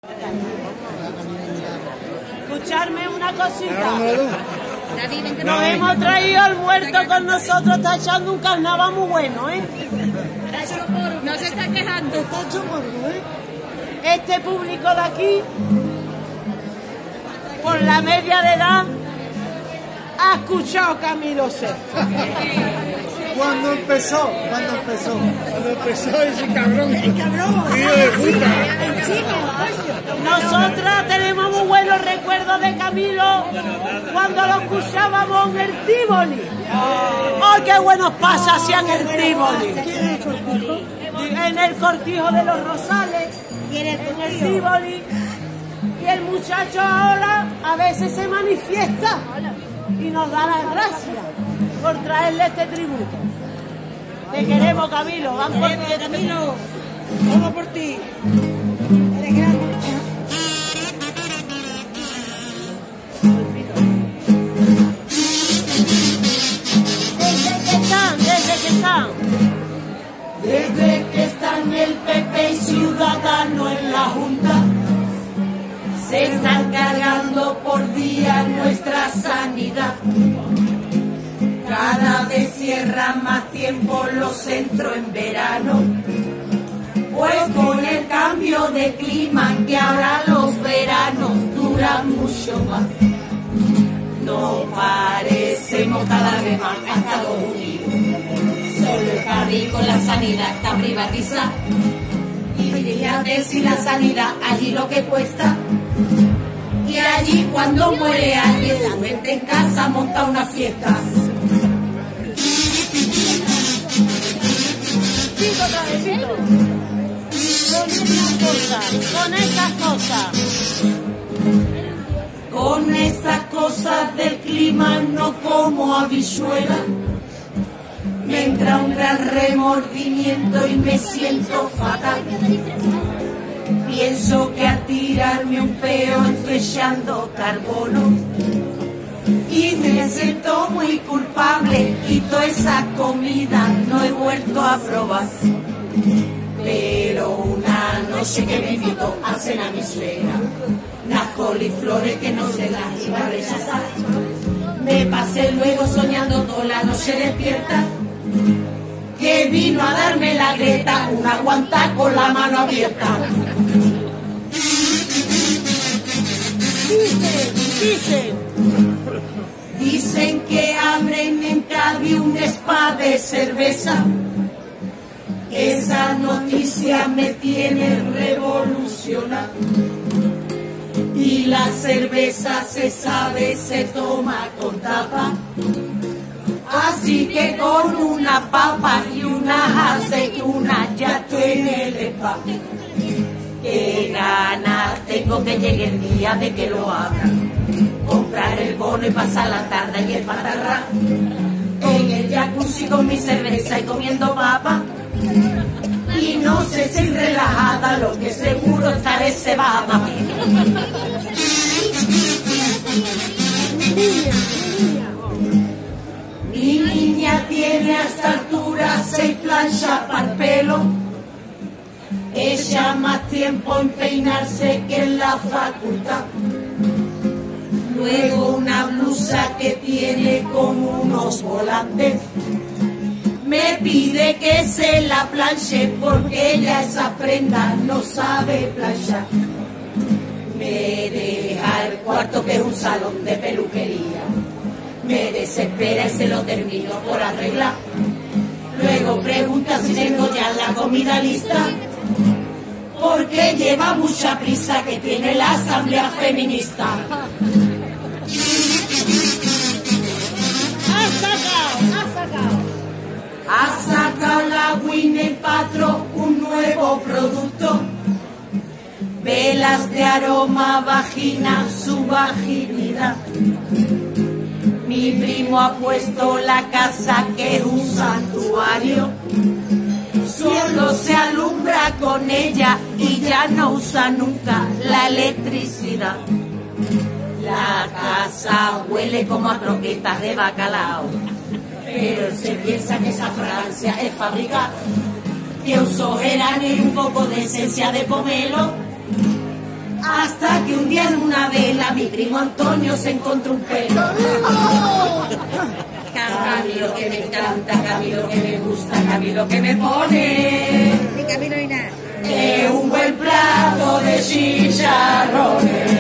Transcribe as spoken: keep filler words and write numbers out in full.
Escucharme una cosita. Nos hemos traído el muerto con nosotros, está echando un carnaval muy bueno, ¿eh? No se está quejando. Está hecho polvo, ¿eh? Este público de aquí, por la media de edad, ha escuchado Camilo Sesto. ¿Cuándo empezó? ¿Cuándo empezó? Cuando empezó ese cabrón. ¡El cabrón! ¡Hijo de puta! Nosotras tenemos muy buenos recuerdos de Camilo cuando lo escuchábamos en el Tívoli. ¡Oh, qué buenos pasos hacían el Tívoli! En el Cortijo de los Rosales, en el Tívoli. Y el muchacho ahora a veces se manifiesta y nos da las gracias por traerle este tributo. Te queremos, Camilo. Van por ti, Camilo. Vamos por ti. Eres grande. Desde que están, desde que están. Desde que están el P P y Ciudadanos en la Junta, se están cargando por día nuestra sanidad. Cada vez cierran más tiempo los centros en verano, pues con el cambio de clima que ahora los veranos duran mucho más. No parecemos cada vez más a Estados Unidos. Solo el carril con la sanidad está privatizada. Y fíjate si la sanidad allí lo que cuesta. Y allí cuando muere alguien, su gente en casa monta una fiesta. Con estas cosas, Con estas cosas del clima no como habichuela. Me entra un gran remordimiento y me siento fatal. Pienso que a tirarme un peo estoy echando carbono. Y me siento muy culpable y toda esa comida no he vuelto a probar. Pero una noche que me invitó a cenar mi suegra, unas coliflores que no se las iba a rechazar. Me pasé luego soñando toda la noche despierta, que vino a darme la Greta, una guanta con la mano abierta. dicen, dicen, Dicen que abren en Cádiz un spa de cerveza. Esa noticia me tiene revolucionado. Y la cerveza, se sabe, se toma con tapa. Así que con una papa y unas aceitunas ya estoy en el spa. Qué ganas tengo que llegue el día de que lo abran. Comprar el bono y pasar la tarde y el patarrán. En el jacuzzi con mi cerveza y comiendo papa. Y no sé si relajada, lo que seguro estaré cebada. Mi niña tiene a esta altura seis planchas para el pelo. Echa más tiempo en peinarse que en la facultad. Luego una blusa que tiene como unos volantes. Me pide que se la planche porque ella esa prenda no sabe planchar. Me deja el cuarto que es un salón de peluquería. Me desespera y se lo termino por arreglar. Luego pregunta si tengo ya la comida lista, porque lleva mucha prisa que tiene la asamblea feminista. ha sacado, ha sacado. Ha sacado la Gwyneth Paltrow un nuevo producto. Velas de aroma vagina, su vaginidad. Mi primo ha puesto la casa que es un santuario. Solo se alumbra con ella y ya no usa nunca la electricidad. La casa huele como a croquetas de bacalao, pero él se piensa que esa fragancia es fabricada. Que usó geranio y un poco de esencia de pomelo. Hasta que un día en una vela mi primo Antonio se encontró un pelo. Camilo que me encanta, Camilo que me gusta, Camilo que me pone. Ni Camilo ni nada. Es un buen plato de chicharrones.